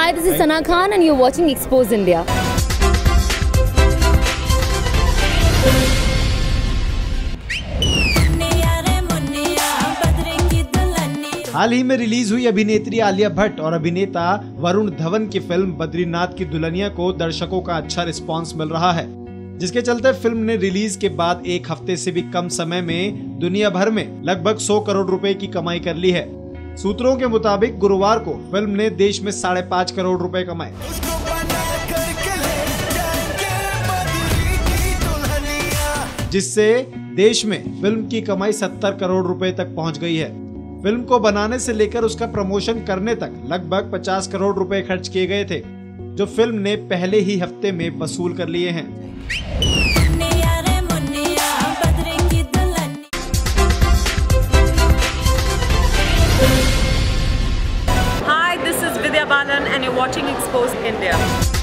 Hi, this is Sana Khan and you're watching Expose India. हाल ही में release हुई अभिनेत्री आलिया भट्ट और अभिनेता वरुण धवन की फिल्म बद्रीनाथ की दुल्हनिया को दर्शकों का अच्छा रिस्पांस मिल रहा है, जिसके चलते फिल्म ने रिलीज के बाद एक हफ्ते से भी कम समय में दुनिया भर में लगभग 100 करोड़ रुपए की कमाई कर ली है। सूत्रों के मुताबिक गुरुवार को फिल्म ने देश में 5.5 करोड़ रुपए कमाए, जिससे देश में फिल्म की कमाई 70 करोड़ रुपए तक पहुंच गई है। फिल्म को बनाने से लेकर उसका प्रमोशन करने तक लगभग 50 करोड़ रुपए खर्च किए गए थे, जो फिल्म ने पहले ही हफ्ते में वसूल कर लिए हैं। Hi, this is Vidya Balan and you're watching Expose India.